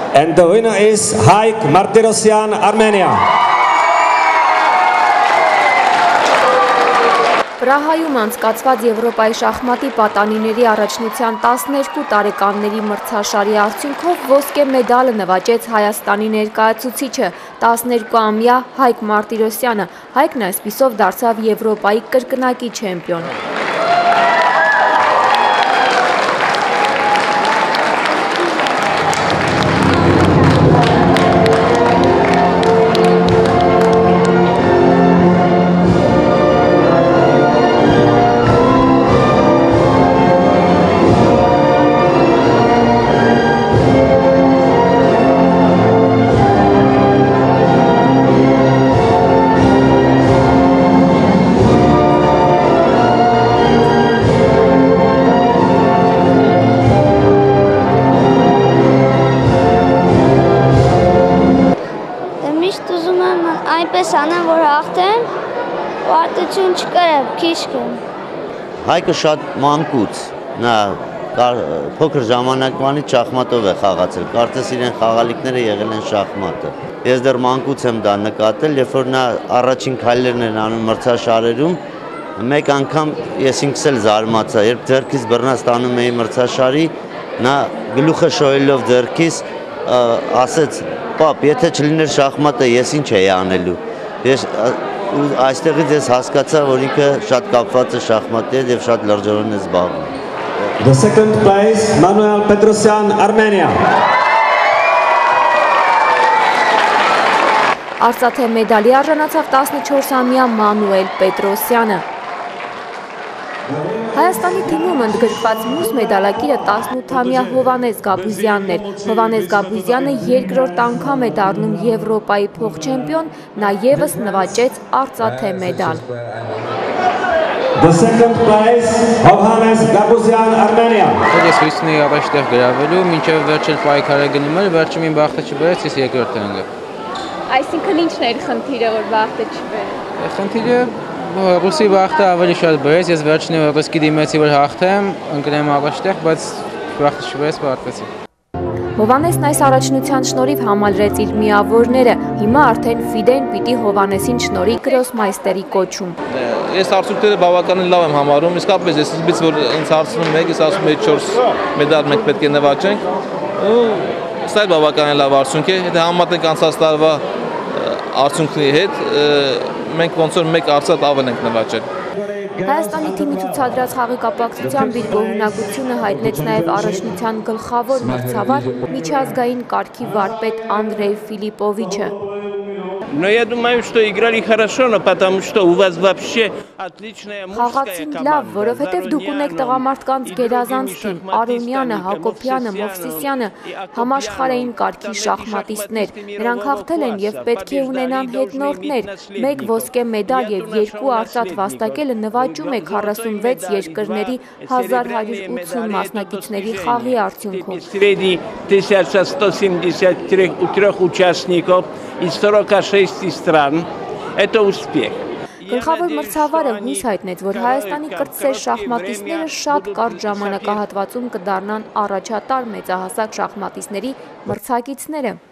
And the winner is Haik Martirosyan, Armenia. Պրահայում անցկացված Եվրոպայի շախմատի պատանիների առաջնության 12 տարեկանների մրցաշարի արդյունքով ոսկե մեդալը նվաճեց Հայաստանի ներկայացուցիչը 12-ամյա Հայկ Մարտիրոսյանը։ Հայկն այսպիսով դարձավ Եվրոպայի կրկնակի չեմպիոն։ Այնպես անեմ, որ հաղթեմ, պարտություն չկրեմ, քիչ կրեմ։ Հայկը շատ մանկուց, նա փոքր ժամանակվանից շախմատով է խաղացել, կարծես իրեն խաղալիքները եղել են շախմատը։ Ես դեռ մանկուց եմ դա նկատել, երբ որ նա առաջին քայլերն են անում մրցաշարերում, մեկ անգամ ես ինքս էլ զարմացա, երբ ձեռքից բռնած տանում էի մրցաշարի, նա գլուխը շոյելով ձեռքից ասեց. «Պապ, եթե չլիներ շախմատը, ես ինչ էի անելու»։ Ես այստեղից ես հասկացա, որ ինքը շատ կապված է շախմատի հետ եւ շատ լրջորեն է զբաղվում։ The second place, Manuel Petrosyan, Armenia. Արծաթե մեդալի արժանացավ 14-ամյա Մանուել Պետրոսյանը։ Հայաստանի թիմում ընդգրկված մյուս մեդալակիրը 18-ամյա Հովանես Գաբուզյանն էր։ Հովանես Գաբուզյանը երկրորդ անգամ է դառնում Եվրոպայի փոխչեմպիոն, նա ևս նվաճեց արծաթե մեդալ։ The second place, Hovannes Gabuzyan, Armenia. Ես հույսն էի առաջտեղ գրավելու, մինչև վերջել պայքարը գնում էր, վերջում իմ բախտը չբերեց, ես երկրորդ եմ գա։ Այսինքն ինչն էր խնդիրը, որ բախտը չբերեց։ Խնդիրը ռուսի բախտը ավելի շատ բերեց, ես վերջին ռուսկի դիմեցի, որ հաղթեմ, ընկնեմ առաջտեղ, բայց բախտը չբերեց, պարտվեցի։ Հովանեսն այս առաջնության շնորհիվ համալրեց իր միավորները, հիմա արդեն Ֆիդեն պիտի Հովանեսին շնորհի գրոսմայստերի կոչում։ Ես արդյունքները բավականին լավ եմ համարում, իսկապես ես սկզբից որ ինձ հարցնում եք, ես ասում եմ 4 մեդալ մենք պետք է նվաճենք, սա բավականին լավ արդյունք է, եթե համեմատենք անցած տարվա արդյունքների հետ, մենք ոնց որ մեկ արծաթ ավել ենք նվաճել։ Հայաստանի թիմի ցուցադրած խաղի կապակցությամբ իր գոհունակությունը հայտնեց նաև առաջնության գլխավոր մրցավար միջազգային կարգի վարպետ Անդրեյ Ֆիլիպովիչը։ Но я думаю, что играли хорошо, но потому что у вас вообще отличная мужская команда. Լավ, որովհետև դուք ունեք տղամարդկանց գերազանց թիմ, Արոնյանը, Հակոբյանը, Մովսիսյանը համաշխարհային կարգի շախմատիստներ։ Նրանք հաղթել են եւ պետք է ունենան հետնորդներ։ Մեկ ոսկե մեդալ եւ 2 արծաթ վաստակելը նվաճում է 46 երկրների 1180 մասնակիցների խաղի արդյունքում։ Среди 1173 участников из 46 стран это успех. Գլխավոր մրցավարը հույս հայտնեց, որ Հայաստանի կրտսեր շախմատիստները շատ կարճ ժամանակահատվածում կդառնան առաջատար մեծահասակ շախմատիստների մրցակիցները։